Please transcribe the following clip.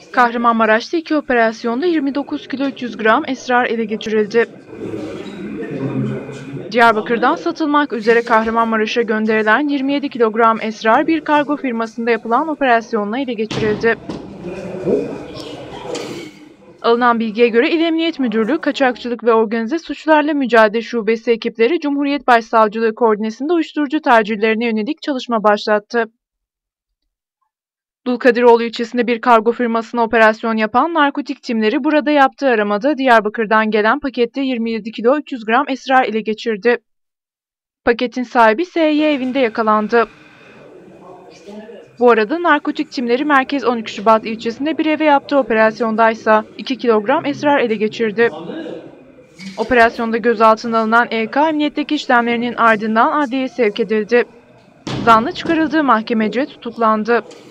Kahramanmaraş'ta 2 operasyonda 29 kilo 300 gram esrar ele geçirildi. Diyarbakır'dan satılmak üzere Kahramanmaraş'a gönderilen 27 kilogram esrar bir kargo firmasında yapılan operasyonla ele geçirildi. Alınan bilgiye göre İl Emniyet Müdürlüğü Kaçakçılık ve Organize Suçlarla Mücadele Şubesi ekipleri Cumhuriyet Başsavcılığı koordinesinde uyuşturucu tacirlerine yönelik çalışma başlattı. Dulkadiroğlu ilçesinde bir kargo firmasına operasyon yapan narkotik timleri burada yaptığı aramada Diyarbakır'dan gelen pakette 27 kilo 300 gram esrar ele geçirdi. Paketin sahibi S.Y. evinde yakalandı. Bu arada narkotik timleri Merkez 12 Şubat ilçesinde bir eve yaptığı operasyondaysa 2 kilogram esrar ele geçirdi. Operasyonda gözaltına alınan EK emniyetteki işlemlerinin ardından adliyeye sevk edildi. Zanlı çıkarıldığı mahkemece tutuklandı.